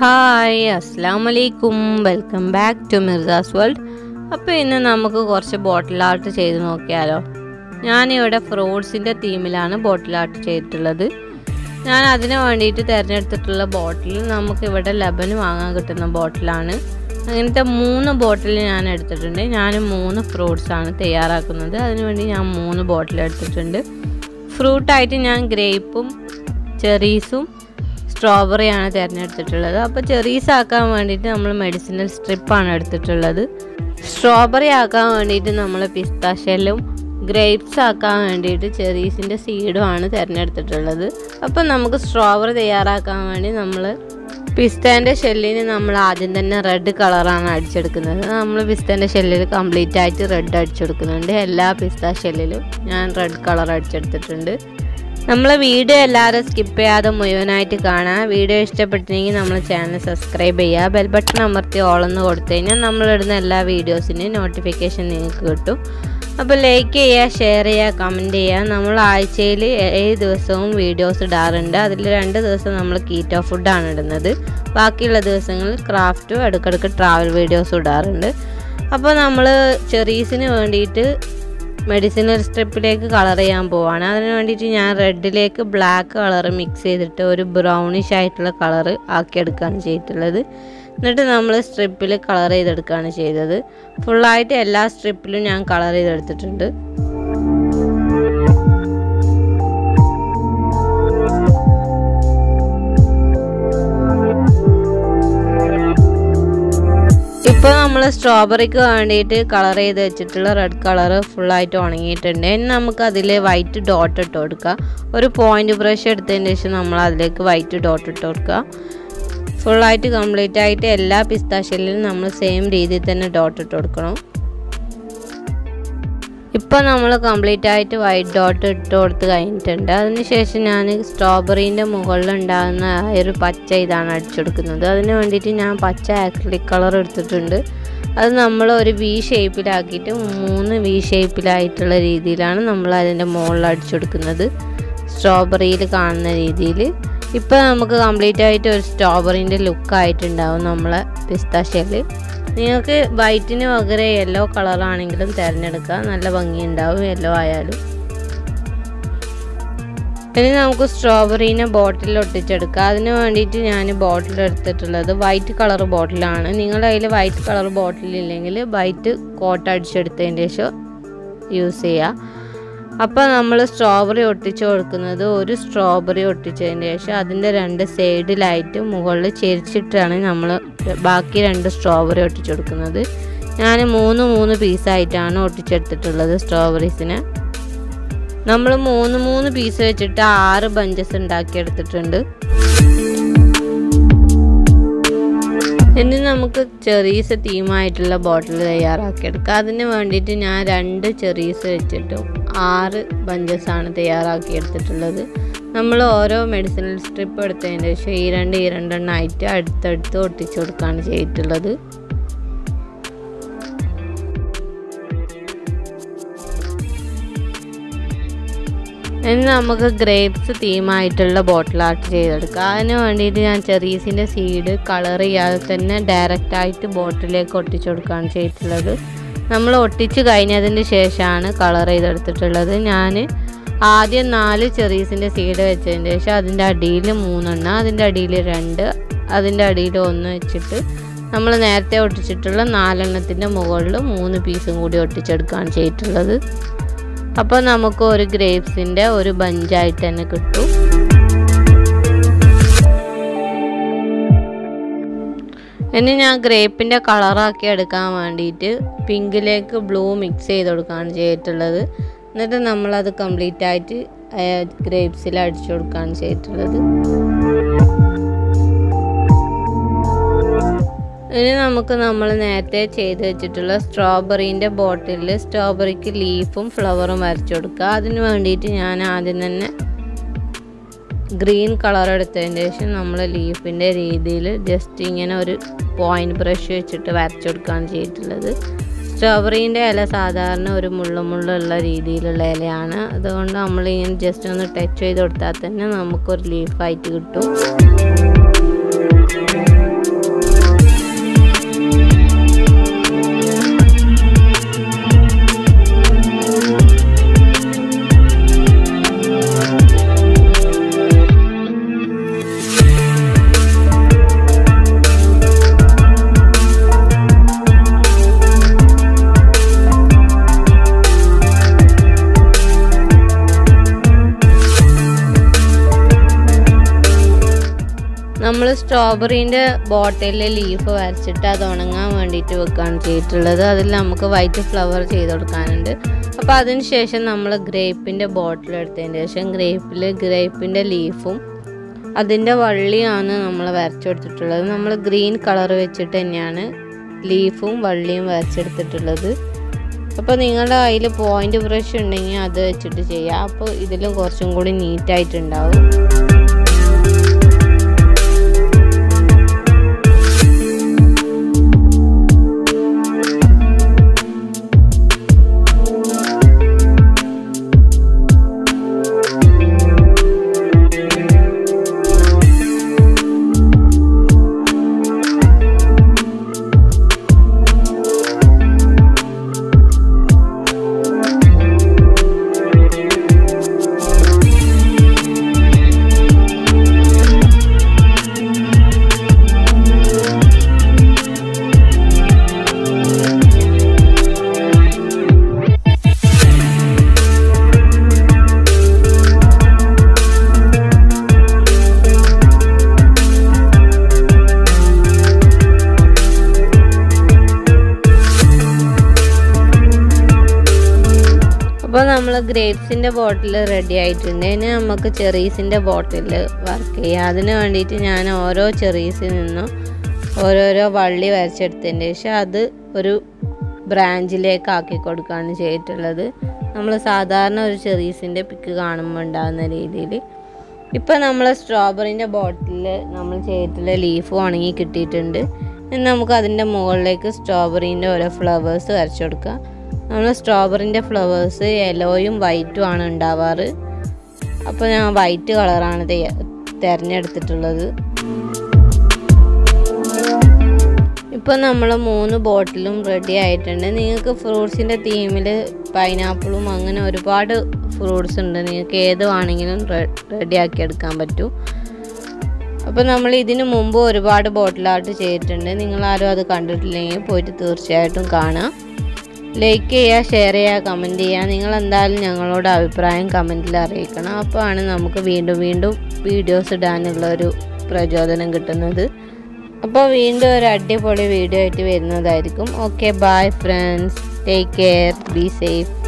Hi, Assalamu alaikum. Welcome back to Mirzas World. അപ്പോൾ ഇന്ന് നമുക്ക് കുറച്ച് ബോട്ടിൽ ആർട്ട് ചെയ്ത് നോക്കിയാലോ. ഞാനിവിടെ ഫ്രൂട്ട്സിൻ്റെ തീമിലാണ് ബോട്ടിൽ ആർട്ട് ചെയ്തിട്ടുള്ളത്. ഞാൻ അതിന് വേണ്ടിയിട്ട് തിരഞ്ഞെടുത്തിട്ടുള്ള ബോട്ടിൽ നമുക്കിവിടെ ലബന് വാങ്ങാൻ കിട്ടുന്ന ബോട്ടിലാണ്. അങ്ങനത്തെ 3 ബോട്ടിൽ ഞാൻ എടുത്തിട്ടുണ്ട്. ഞാൻ 3 ഫ്രൂട്ട്സാണ് തയ്യാറാക്കുന്നത്. അതിനുവേണ്ടി ഞാൻ 3 ബോട്ടിൽ എടുത്തിട്ടുണ്ട്. ഫ്രൂട്ടായിട്ട് ഞാൻ ഗ്രേപ്പും ചെറീസും സ്ട്രോബെറിയാണ് തിരഞ്ഞെടുത്തിട്ടുള്ളത്. അപ്പോൾ ചെറീസ് ആക്കാൻ വേണ്ടിയിട്ട് നമ്മൾ മെഡിസിനൽ സ്ട്രിപ്പാണ് എടുത്തിട്ടുള്ളത്. സ്ട്രോബെറി ആക്കാൻ വേണ്ടിയിട്ട് നമ്മൾ പിസ്ത ഷെല്ലും ഗ്രേപ്സ് ആക്കാൻ വേണ്ടിയിട്ട് ചെറീസിൻ്റെ സീഡുമാണ് തിരഞ്ഞെടുത്തിട്ടുള്ളത്. അപ്പോൾ നമുക്ക് സ്ട്രോബെറി തയ്യാറാക്കാൻ വേണ്ടി നമ്മൾ പിസ്തേൻ്റെ ഷെല്ലിന് നമ്മൾ ആദ്യം തന്നെ റെഡ് കളറാണ് അടിച്ചെടുക്കുന്നത്. നമ്മൾ പിസ്തേൻ്റെ ഷെല്ലിൽ കംപ്ലീറ്റ് ആയിട്ട് റെഡ് അടിച്ചെടുക്കുന്നുണ്ട്. എല്ലാ പിസ്ത ഷെല്ലിലും ഞാൻ റെഡ് കളർ അടിച്ചെടുത്തിട്ടുണ്ട്. നമ്മളെ വീഡിയോ എല്ലാവരും സ്കിപ്പ് ചെയ്യാതെ മുഴുവനായിട്ട് കാണാം. വീഡിയോ ഇഷ്ടപ്പെട്ടിട്ടുണ്ടെങ്കിൽ നമ്മൾ ചാനൽ സബ്സ്ക്രൈബ് ചെയ്യുക. ബെൽ ബട്ടൺ അമർത്തി ഓളെന്ന് കൊടുത്തു കഴിഞ്ഞാൽ നമ്മളിടുന്ന എല്ലാ വീഡിയോസിൻ്റെയും നോട്ടിഫിക്കേഷൻ നിങ്ങൾക്ക് കിട്ടും. അപ്പോൾ ലൈക്ക് ചെയ്യുക, ഷെയർ ചെയ്യുക, കമൻറ്റ് ചെയ്യുക. നമ്മൾ ആഴ്ചയിൽ 7 ദിവസവും വീഡിയോസ് ഇടാറുണ്ട്. അതിൽ 2 ദിവസം നമ്മൾ കീറ്റോ ഫുഡാണ് ഇടുന്നത്. ബാക്കിയുള്ള ദിവസങ്ങളിൽ ക്രാഫ്റ്റും ഇടയ്ക്കിടയ്ക്ക് ട്രാവൽ വീഡിയോസും ഇടാറുണ്ട്. അപ്പോൾ നമ്മൾ ചെറീസിന് വേണ്ടിയിട്ട് മെഡിസിനൽ സ്ട്രിപ്പിലേക്ക് കളർ ചെയ്യാൻ പോവാണ്. അതിന് വേണ്ടിയിട്ട് ഞാൻ റെഡിലേക്ക് ബ്ലാക്ക് കളർ മിക്സ് ചെയ്തിട്ട് ഒരു ബ്രൗണിഷ് ആയിട്ടുള്ള കളർ ആക്കിയെടുക്കുകയാണ് ചെയ്തിട്ടുള്ളത്. എന്നിട്ട് നമ്മൾ സ്ട്രിപ്പിൽ കളർ ചെയ്തെടുക്കുകയാണ് ചെയ്തത്. ഫുള്ളായിട്ട് എല്ലാ സ്ട്രിപ്പിലും ഞാൻ കളർ ചെയ്തെടുത്തിട്ടുണ്ട്. ഇപ്പോൾ നമ്മൾ സ്ട്രോബെറിക്ക് വേണ്ടിയിട്ട് കളർ ചെയ്ത് വെച്ചിട്ടുള്ള റെഡ് കളർ ഫുള്ളായിട്ട് ഉണങ്ങിയിട്ടുണ്ട്. ഇനി നമുക്ക് അതിൽ വൈറ്റ് ഡോട്ട് ഇട്ട് കൊടുക്കുക. ഒരു പോയിൻ്റ് ബ്രഷ് എടുത്തതിന് ശേഷം നമ്മൾ അതിലേക്ക് വൈറ്റ് ഡോട്ട് ഇട്ട് കൊടുക്കുക. ഫുള്ളായിട്ട് കംപ്ലീറ്റ് ആയിട്ട് എല്ലാ പിസ്താഷ്യലിലും നമ്മൾ സെയിം രീതിയിൽ തന്നെ ഡോട്ട് ഇട്ട് കൊടുക്കണം. ഇപ്പോൾ നമ്മൾ കംപ്ലീറ്റ് ആയിട്ട് വൈറ്റ് ഡോട്ട് ഇട്ട് കൊടുത്ത് കഴിഞ്ഞിട്ടുണ്ട്. അതിനുശേഷം ഞാൻ സ്ട്രോബെറീൻ്റെ മുകളിലുണ്ടാകുന്ന ഒരു പച്ച ഇതാണ് അടിച്ചെടുക്കുന്നത്. അതിന് വേണ്ടിയിട്ട് ഞാൻ പച്ച ആക്രിലിക് കളർ എടുത്തിട്ടുണ്ട്. അത് നമ്മൾ ഒരു വി ഷേപ്പിലാക്കിയിട്ട് 3 വി ഷേപ്പിലായിട്ടുള്ള രീതിയിലാണ് നമ്മൾ അതിൻ്റെ മുകളിൽ അടിച്ചെടുക്കുന്നത്, സ്ട്രോബെറിയിൽ കാണുന്ന രീതിയിൽ. ഇപ്പോൾ നമുക്ക് കംപ്ലീറ്റ് ആയിട്ട് ഒരു സ്ട്രോബെറീൻ്റെ ലുക്കായിട്ടുണ്ടാവും നമ്മളെ പിസ്താഷ്യൽ. നിങ്ങൾക്ക് വൈറ്റിന് പകരം യെല്ലോ കളറാണെങ്കിലും തിരഞ്ഞെടുക്കുക, നല്ല ഭംഗിയുണ്ടാവും യെല്ലോ ആയാലും. ഇനി നമുക്ക് സ്ട്രോബെറീനെ ബോട്ടിൽ ഒട്ടിച്ചെടുക്കുക. അതിന് വേണ്ടിയിട്ട് ഞാൻ ബോട്ടിൽ എടുത്തിട്ടുള്ളത് വൈറ്റ് കളർ ബോട്ടിലാണ്. നിങ്ങളുടെ കയ്യിൽ വൈറ്റ് കളർ ബോട്ടിലില്ലെങ്കിൽ വൈറ്റ് കോട്ട് അടിച്ചെടുത്തതിന് ശേഷം യൂസ് ചെയ്യുക. അപ്പോൾ നമ്മൾ സ്ട്രോബെറി ഒട്ടിച്ച് കൊടുക്കുന്നത്, ഒരു സ്ട്രോബെറി ഒട്ടിച്ചതിന് ശേഷം അതിൻ്റെ 2 സൈഡിലായിട്ട് മുകളിൽ ചെരിച്ചിട്ടാണ് നമ്മൾ ബാക്കി 2 സ്ട്രോബെറി ഒട്ടിച്ച് കൊടുക്കുന്നത്. ഞാൻ 3 പീസായിട്ടാണ് ഒട്ടിച്ചെടുത്തിട്ടുള്ളത് സ്ട്രോബെറീസിനെ. നമ്മൾ 3 പീസ് വെച്ചിട്ട് 6 ബഞ്ചസ് ഉണ്ടാക്കിയെടുത്തിട്ടുണ്ട്. ഇനി നമുക്ക് ചെറീസ് തീമായിട്ടുള്ള ബോട്ടിൽ തയ്യാറാക്കിയെടുക്കുക. അതിന് വേണ്ടിയിട്ട് ഞാൻ 2 ചെറീസ് വെച്ചിട്ട് 6 ബഞ്ചസാണ് തയ്യാറാക്കിയെടുത്തിട്ടുള്ളത്. നമ്മൾ ഓരോ മെഡിസിനൽ സ്ട്രിപ്പ് എടുത്തതിന് ശേഷം ഈ 2 എണ്ണമായിട്ട് അടുത്തടുത്ത് ഒട്ടിച്ചു കൊടുക്കുകയാണ് ചെയ്തിട്ടുള്ളത്. ഇനി നമുക്ക് ഗ്രേപ്സ് തീമായിട്ടുള്ള ബോട്ടിൽ ആർട്ട് ചെയ്തെടുക്കാം. അതിന് വേണ്ടിയിട്ട് ഞാൻ ചെറീസിൻ്റെ സീഡ് കളർ ചെയ്യാതെ തന്നെ ഡയറക്റ്റായിട്ട് ബോട്ടിലേക്ക് ഒട്ടിച്ചു കൊടുക്കുകയാണ് ചെയ്തിട്ടുള്ളത്. നമ്മൾ ഒട്ടിച്ച് കഴിഞ്ഞതിന് ശേഷമാണ് കളർ ചെയ്തെടുത്തിട്ടുള്ളത്. ഞാൻ ആദ്യം 4 ചെറീസിൻ്റെ സീഡ് വെച്ചതിന് ശേഷം അതിൻ്റെ അടിയിൽ 3 അതിൻ്റെ അടിയിൽ 2, അതിൻ്റെ അടിയിൽ 1 വെച്ചിട്ട് നമ്മൾ നേരത്തെ ഒട്ടിച്ചിട്ടുള്ള 4 മുകളിൽ 3 പീസും കൂടി ഒട്ടിച്ചെടുക്കുകയാണ് ചെയ്തിട്ടുള്ളത്. അപ്പോൾ നമുക്ക് ഒരു ഗ്രേപ്സിൻ്റെ ഒരു ബഞ്ചായിട്ട് തന്നെ കിട്ടും. ഇനി ഞാൻ ഗ്രേപ്പിൻ്റെ കളറാക്കി എടുക്കാൻ വേണ്ടിയിട്ട് പിങ്കിലേക്ക് ബ്ലൂ മിക്സ് ചെയ്ത് കൊടുക്കുകയാണ് ചെയ്തിട്ടുള്ളത്. എന്നിട്ട് നമ്മളത് കംപ്ലീറ്റ് ആയിട്ട് ഗ്രേപ്സിൽ അടിച്ചു കൊടുക്കുകയാണ് ചെയ്തിട്ടുള്ളത്. ഇനി നമുക്ക് നമ്മൾ നേരത്തെ ചെയ്ത് വെച്ചിട്ടുള്ള സ്ട്രോബെറീൻ്റെ ബോട്ടിലിൽ സ്ട്രോബെറിക്ക് ലീഫും ഫ്ലവറും വരച്ചു കൊടുക്കുക. അതിന് വേണ്ടിയിട്ട് ഞാൻ ആദ്യം തന്നെ ഗ്രീൻ കളർ എടുത്തതിന് ശേഷം നമ്മൾ ലീഫിൻ്റെ രീതിയിൽ ജസ്റ്റ് ഇങ്ങനെ ഒരു പോയിൻ്റ് ബ്രഷ് വെച്ചിട്ട് വരച്ചു കൊടുക്കുകയാണ് ചെയ്തിട്ടുള്ളത്. സ്ട്രോബെറീൻ്റെ ഇല സാധാരണ ഒരു മുള്ളുള്ള രീതിയിലുള്ള ഇലയാണ്. അതുകൊണ്ട് നമ്മളിങ്ങനെ ജസ്റ്റ് ഒന്ന് ടച്ച് ചെയ്ത് കൊടുത്താൽ തന്നെ നമുക്കൊരു ലീഫായിട്ട് കിട്ടും. സ്ട്രോബെറിൻ്റെ ബോട്ടിലിൽ ലീഫ് വരച്ചിട്ട് അത് ഉണങ്ങാൻ വേണ്ടിയിട്ട് വെക്കുകയാണ് ചെയ്തിട്ടുള്ളത്. അതിൽ നമുക്ക് വൈറ്റ് ഫ്ലവർ ചെയ്ത് കൊടുക്കാനുണ്ട്. അപ്പോൾ അതിന് ശേഷം നമ്മൾ ഗ്രേപ്പിൻ്റെ ബോട്ടിൽ എടുത്തതിന് ശേഷം ഗ്രേപ്പിൻ്റെ ലീഫും അതിൻ്റെ വള്ളിയാണ് നമ്മൾ വരച്ചെടുത്തിട്ടുള്ളത്. നമ്മൾ ഗ്രീൻ കളർ വെച്ചിട്ട് തന്നെയാണ് ലീഫും വള്ളിയും വരച്ചെടുത്തിട്ടുള്ളത്. അപ്പോൾ നിങ്ങളുടെ കയ്യിൽ പോയിൻ്റ് ബ്രഷ് ഉണ്ടെങ്കിൽ അത് വെച്ചിട്ട് ചെയ്യാം. അപ്പോൾ ഇതിലും കുറച്ചും കൂടി നീറ്റായിട്ടുണ്ടാവും. അപ്പോൾ നമ്മൾ ഗ്രേപ്സിൻ്റെ ബോട്ടിൽ റെഡി ആയിട്ടുണ്ട്. ഇനി നമുക്ക് ചെറീസിൻ്റെ ബോട്ടിൽ വർക്ക് ചെയ്യാം. അതിന് വേണ്ടിയിട്ട് ഞാൻ ഓരോ ചെറീസിൽ നിന്നും ഓരോരോ വള്ളി വരച്ചെടുത്തതിന് ശേഷം അത് ഒരു ബ്രാഞ്ചിലേക്ക് ആക്കി കൊടുക്കുകയാണ് ചെയ്തിട്ടുള്ളത്. നമ്മൾ സാധാരണ ഒരു ചെറീസിൻ്റെ പിക്ക് കാണുമ്പോൾ ഉണ്ടാകുന്ന രീതിയിൽ. ഇപ്പോൾ നമ്മൾ സ്ട്രോബെറിൻ്റെ ബോട്ടിൽ നമ്മൾ ചെയ്തിട്ടുള്ള ലീഫ് ഉണങ്ങി കിട്ടിയിട്ടുണ്ട്. ഇനി നമുക്ക് അതിൻ്റെ മുകളിലേക്ക് സ്ട്രോബെറിൻ്റെ ഓരോ ഫ്ലവേഴ്സ് വരച്ചു കൊടുക്കുക. നമ്മൾ സ്ട്രോബെറിൻ്റെ ഫ്ലവേഴ്സ് യെല്ലോയും വൈറ്റും ആണ് ഉണ്ടാവാറ്. അപ്പോൾ ഞാൻ വൈറ്റ് കളറാണ് തിരഞ്ഞെടുത്തിട്ടുള്ളത്. ഇപ്പോൾ നമ്മൾ 3 ബോട്ടിലും റെഡി ആയിട്ടുണ്ട്. നിങ്ങൾക്ക് ഫ്രൂട്ട്സിൻ്റെ തീമിൽ പൈനാപ്പിളും അങ്ങനെ ഒരുപാട് ഫ്രൂട്ട്സ് ഉണ്ട്. നിങ്ങൾക്ക് ഏത് വേണമെങ്കിലും റെഡിയാക്കി എടുക്കാൻ പറ്റും. അപ്പോൾ നമ്മൾ ഇതിനു മുമ്പ് ഒരുപാട് ബോട്ടിൽ ആർട്ട് ചെയ്തിട്ടുണ്ട്. നിങ്ങളാരും അത് കണ്ടിട്ടില്ലെങ്കിൽ പോയിട്ട് തീർച്ചയായിട്ടും കാണാം. ലൈക്ക് ചെയ്യുക, ഷെയർ ചെയ്യുക, കമൻറ്റ് ചെയ്യുക. നിങ്ങൾ എന്തായാലും ഞങ്ങളോട് അഭിപ്രായം കമൻറ്റിൽ അറിയിക്കണം. അപ്പോഴാണ് നമുക്ക് വീണ്ടും വീഡിയോസ് ഇടാനുള്ളൊരു പ്രചോദനം കിട്ടുന്നത്. അപ്പോൾ വീണ്ടും ഒരു അടിപൊളി വീഡിയോ ആയിട്ട് വരുന്നതായിരിക്കും. Okay, bye friends, take care, be safe.